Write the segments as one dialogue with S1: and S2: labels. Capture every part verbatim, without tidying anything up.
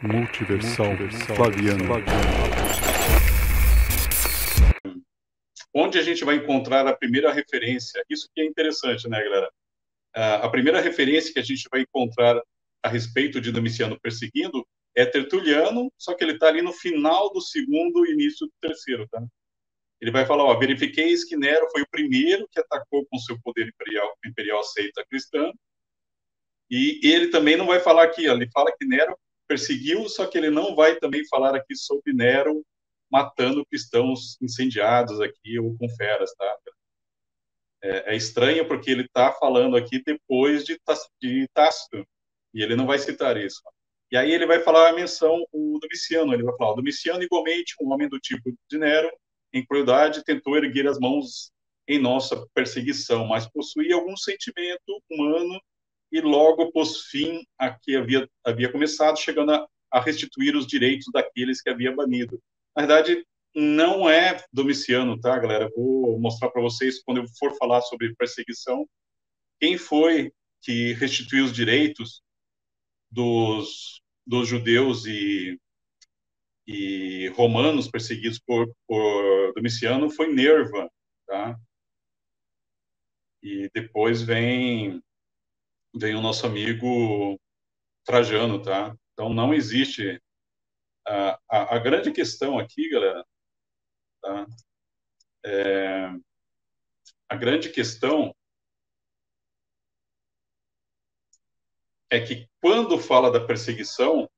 S1: Multiversal Flaviano.
S2: Onde a gente vai encontrar a primeira referência? Isso que é interessante, né, galera? A primeira referência que a gente vai encontrar a respeito de Domiciano perseguindo é Tertuliano, só que ele está ali no final do segundo e início do terceiro, tá? Ele vai falar, ó, verifiqueis que Nero foi o primeiro que atacou com seu poder imperial, imperial a seita cristã, e ele também não vai falar aqui, ó, ele fala que Nero perseguiu, só que ele não vai também falar aqui sobre Nero matando cristãos incendiados aqui, ou com feras, tá? É, é estranho porque ele está falando aqui depois de, de Tácito, e ele não vai citar isso. E aí ele vai falar a menção o Domiciano, ele vai falar, o Domiciano igualmente, um homem do tipo de Nero, em crueldade, tentou erguer as mãos em nossa perseguição, mas possuía algum sentimento humano e logo pôs fim a que havia, havia começado, chegando a, a restituir os direitos daqueles que havia banido. Na verdade, não é Domiciano, tá, galera? Vou mostrar para vocês, quando eu for falar sobre perseguição, quem foi que restituiu os direitos dos, dos judeus e, e romanos perseguidos por, por Domiciano foi Nerva, tá? E depois vem, vem o nosso amigo Trajano, tá? Então, não existe... A, a, a grande questão aqui, galera, tá? É, a grande questão é que quando fala da perseguição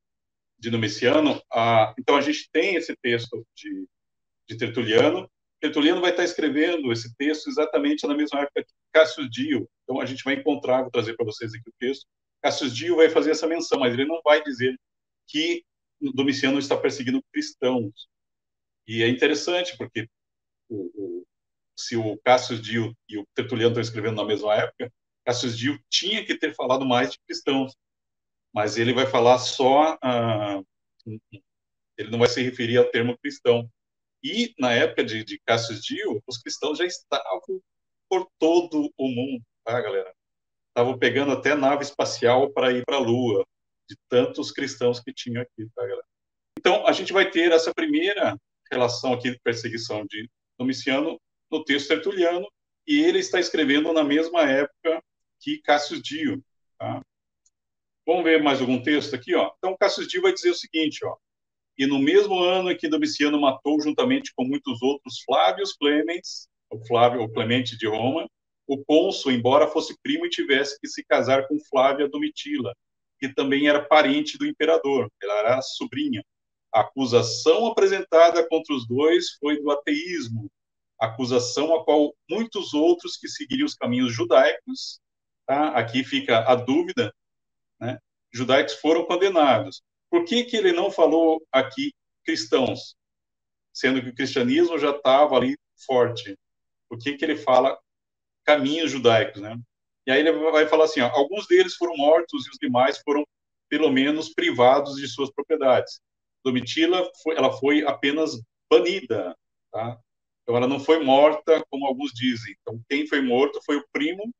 S2: de Domiciano, a, então a gente tem esse texto de, de Tertuliano. Tertuliano vai estar escrevendo esse texto exatamente na mesma época que Cassius Dio. Então a gente vai encontrar, vou trazer para vocês aqui o texto. Cassius Dio vai fazer essa menção, mas ele não vai dizer que Domiciano está perseguindo cristãos. E é interessante, porque o, o, se o Cassius Dio e o Tertuliano estão escrevendo na mesma época, Cassius Dio tinha que ter falado mais de cristãos, mas ele vai falar só, ah, ele não vai se referir ao termo cristão. E na época de, de Cassius Dio, os cristãos já estavam por todo o mundo, tá, galera? Estavam pegando até nave espacial para ir para a Lua, de tantos cristãos que tinham aqui, tá, galera? Então, a gente vai ter essa primeira relação aqui de perseguição de Domiciano no texto tertuliano, e ele está escrevendo na mesma época que Cassius Dio, tá? Vamos ver mais algum texto aqui, ó. Então, Cassius Dio vai dizer o seguinte, ó. E no mesmo ano em que Domiciano matou, juntamente com muitos outros, Flávios Clemens, o Flávio, o Clemente de Roma, o cônsul, embora fosse primo e tivesse que se casar com Flávia Domitila, que também era parente do imperador, ela era sobrinha. A acusação apresentada contra os dois foi do ateísmo, acusação a qual muitos outros que seguiriam os caminhos judaicos, tá? Aqui fica a dúvida, né? Judaicos foram condenados. Por que que ele não falou aqui cristãos, sendo que o cristianismo já estava ali forte? Por que que ele fala caminhos judaicos, né? E aí ele vai falar assim, ó, alguns deles foram mortos e os demais foram, pelo menos, privados de suas propriedades. Domitila, foi, ela foi apenas banida, tá? Então, ela não foi morta, como alguns dizem. Então, quem foi morto foi o primo,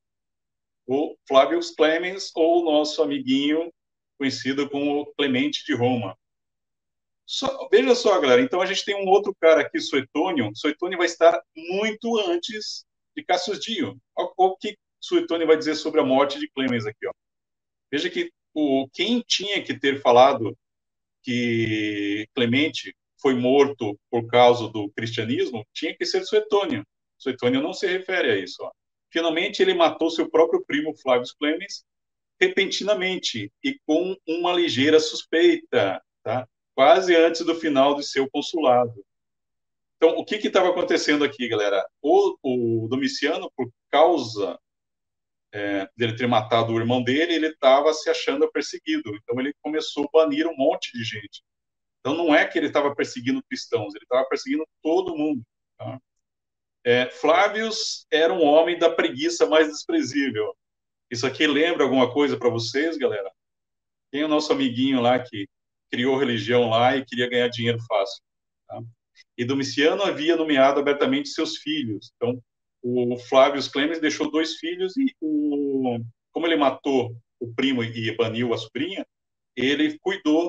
S2: o Flávio Clemens, ou o nosso amiguinho, conhecido como Clemente de Roma. Só, veja só, galera, então a gente tem um outro cara aqui, Suetônio. Suetônio vai estar muito antes de Cassius Dio. Olha o que Suetônio vai dizer sobre a morte de Clemens aqui, ó. Veja que o, quem tinha que ter falado que Clemente foi morto por causa do cristianismo tinha que ser Suetônio. Suetônio não se refere a isso, ó. Finalmente, ele matou seu próprio primo, Flávio Clemens, repentinamente e com uma ligeira suspeita, tá? Quase antes do final de seu consulado. Então, o que estava acontecendo aqui, galera? O, o Domiciano, por causa é, dele ter matado o irmão dele, ele estava se achando perseguido. Então, ele começou a banir um monte de gente. Então, não é que ele estava perseguindo cristãos, ele estava perseguindo todo mundo. Tá? É, Flávios era um homem da preguiça mais desprezível. Isso aqui lembra alguma coisa para vocês, galera? Tem o nosso amiguinho lá que criou religião lá e queria ganhar dinheiro fácil. Tá? E Domiciano havia nomeado abertamente seus filhos. Então, o Flávio Clemens deixou dois filhos e, o, como ele matou o primo e baniu a sobrinha, ele cuidou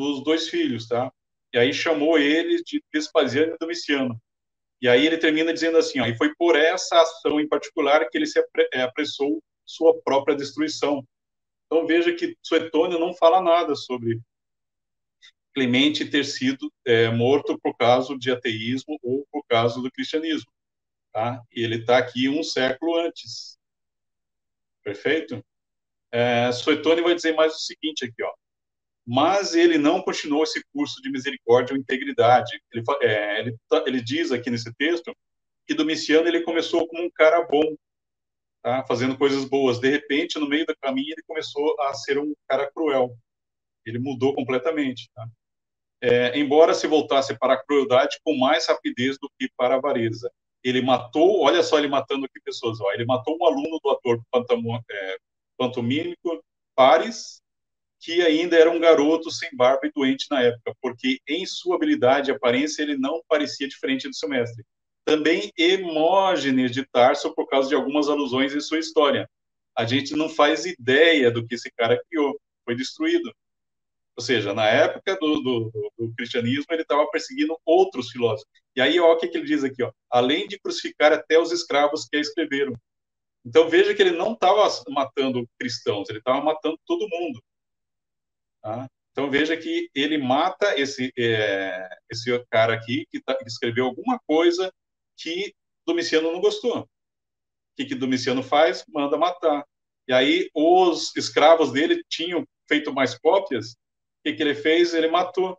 S2: dos dois filhos, tá? E aí chamou eles de Vespasiano e Domiciano. E aí ele termina dizendo assim, ó, e foi por essa ação em particular que ele se apressou sua própria destruição. Então veja que Suetônio não fala nada sobre Clemente ter sido é, morto por causa de ateísmo ou por causa do cristianismo, tá? E ele está aqui um século antes, perfeito? É, Suetônio vai dizer mais o seguinte aqui, ó. Mas ele não continuou esse curso de misericórdia ou integridade. Ele, é, ele, ele diz aqui nesse texto que Domiciano ele começou como um cara bom, tá? Fazendo coisas boas. De repente, no meio do caminho, ele começou a ser um cara cruel. Ele mudou completamente, tá? É, embora se voltasse para a crueldade com mais rapidez do que para a avareza. Ele matou, olha só ele matando aqui pessoas, ó, ele matou um aluno do ator é, pantomímico Paris, que ainda era um garoto sem barba e doente na época, porque em sua habilidade e aparência ele não parecia diferente do seu mestre. Também Hermógenes de Tarso, por causa de algumas alusões em sua história. A gente não faz ideia do que esse cara criou, foi destruído. Ou seja, na época do, do, do cristianismo, ele estava perseguindo outros filósofos. E aí, ó, o que, que ele diz aqui, ó, além de crucificar até os escravos que a escreveram. Então, veja que ele não estava matando cristãos, ele estava matando todo mundo. Tá? Então, veja que ele mata esse, é, esse cara aqui, que, tá, que escreveu alguma coisa que Domiciano não gostou. O que, que Domiciano faz? Manda matar. E aí, os escravos dele tinham feito mais cópias. O que, que ele fez? Ele matou.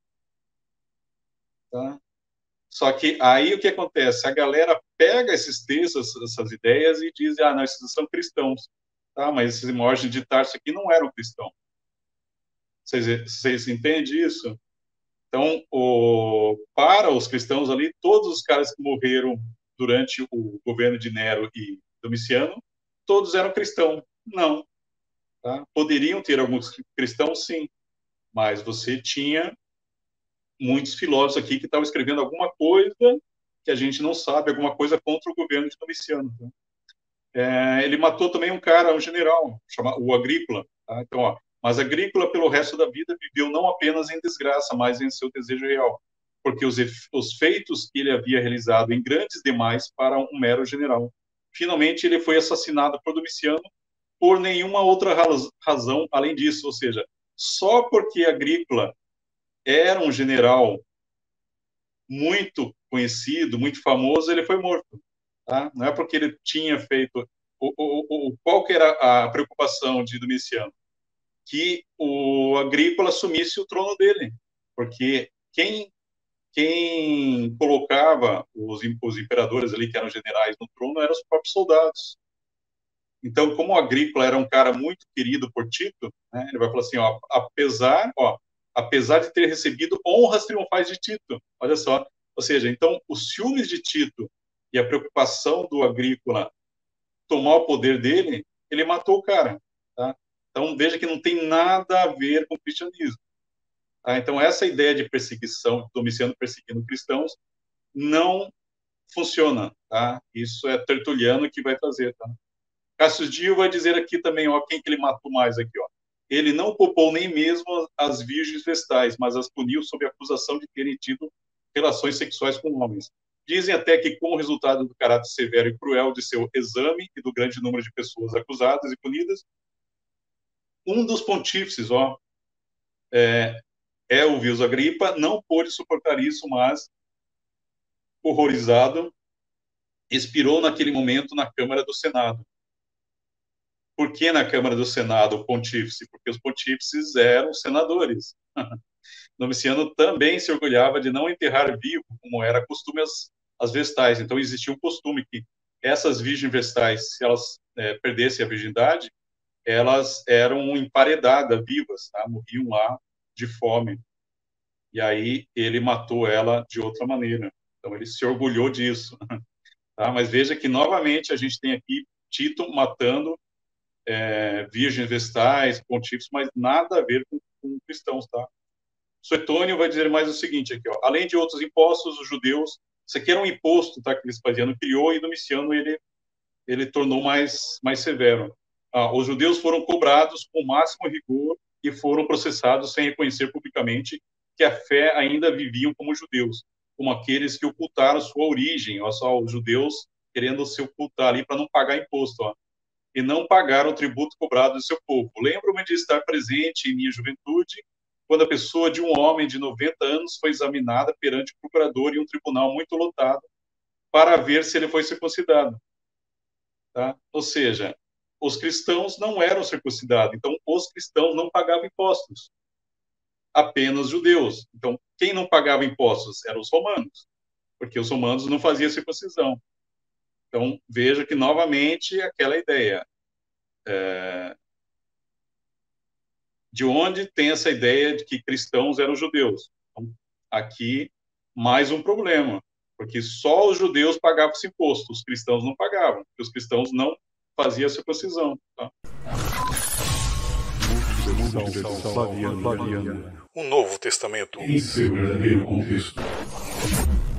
S2: Tá? Só que aí o que acontece? A galera pega esses textos, essas ideias, e diz, ah, não, esses são cristãos. Tá? Mas esses Hermógenes de Tarso aqui não eram cristãos. Vocês, vocês entendem isso? Então, o, para os cristãos ali, todos os caras que morreram durante o governo de Nero e Domiciano, todos eram cristãos. Não. Tá? Poderiam ter alguns cristãos, sim, mas você tinha muitos filósofos aqui que estavam escrevendo alguma coisa que a gente não sabe, alguma coisa contra o governo de Domiciano. Tá? É, ele matou também um cara, um general, chamado, o Agrícola. Tá? Então, ó, mas Agrícola, pelo resto da vida, viveu não apenas em desgraça, mas em seu desejo real, porque os, os feitos que ele havia realizado em grandes demais para um mero general. Finalmente, ele foi assassinado por Domiciano por nenhuma outra razão além disso, ou seja, só porque Agrícola era um general muito conhecido, muito famoso, ele foi morto. Tá? Não é porque ele tinha feito... O, o, o, qual que era a preocupação de Domiciano? Que o Agrícola assumisse o trono dele, porque quem, quem colocava os, os imperadores ali, que eram generais, no trono, eram os próprios soldados. Então, como o Agrícola era um cara muito querido por Tito, né, ele vai falar assim, ó, apesar, ó, apesar de ter recebido honras triunfais de Tito, olha só, ou seja, então, os ciúmes de Tito e a preocupação do Agrícola tomar o poder dele, ele matou o cara, tá? Então, veja que não tem nada a ver com o cristianismo. Tá? Então, essa ideia de perseguição, Domiciano perseguindo cristãos, não funciona. Tá? Isso é Tertuliano que vai trazer. Tá? Cassius Dio vai dizer aqui também, ó, quem que ele matou mais aqui, ó. Ele não poupou nem mesmo as virgens vestais, mas as puniu sob a acusação de terem tido relações sexuais com homens. Dizem até que, como resultado do caráter severo e cruel de seu exame e do grande número de pessoas acusadas e punidas, um dos pontífices, ó, é, é o Vilso Agripa, não pôde suportar isso, mas, horrorizado, expirou naquele momento na Câmara do Senado. Por que na Câmara do Senado o pontífice? Porque os pontífices eram senadores. Domiciano também se orgulhava de não enterrar vivo, como era costume as, as vestais. Então, existia um costume que essas virgens vestais, se elas é, perdessem a virgindade, elas eram emparedadas, vivas, tá? Morriam lá de fome. E aí ele matou ela de outra maneira. Então, ele se orgulhou disso. Tá? Mas veja que, novamente, a gente tem aqui Tito matando é, virgens vestais, pontífices, mas nada a ver com, com cristãos, tá? Suetônio vai dizer mais o seguinte aqui, ó, além de outros impostos, os judeus, isso aqui era um imposto, tá, que Vespasiano criou, e Domiciano ele, ele tornou mais, mais severo. Ah, os judeus foram cobrados com o máximo rigor e foram processados sem reconhecer publicamente historicamente, que a fé ainda viviam como judeus, como aqueles que ocultaram sua origem, olha só, os judeus querendo se ocultar ali para não pagar imposto, ó, e não pagaram o tributo cobrado do seu povo. Lembro-me de estar presente em minha juventude, quando a pessoa de um homem de noventa anos foi examinada perante o procurador em um tribunal muito lotado para ver se ele foi circuncidado. Tá? Ou seja, os cristãos não eram circuncidados, então os cristãos não pagavam impostos, apenas judeus. Então, quem não pagava impostos eram os romanos, porque os romanos não faziam circuncisão. Então, veja que, novamente, aquela ideia. É... De onde tem essa ideia de que cristãos eram judeus? Então, aqui, mais um problema, porque só os judeus pagavam esse imposto, os cristãos não pagavam, porque os cristãos não faziam a circuncisão. Tá?
S3: O Novo Testamento em seu verdadeiro contexto.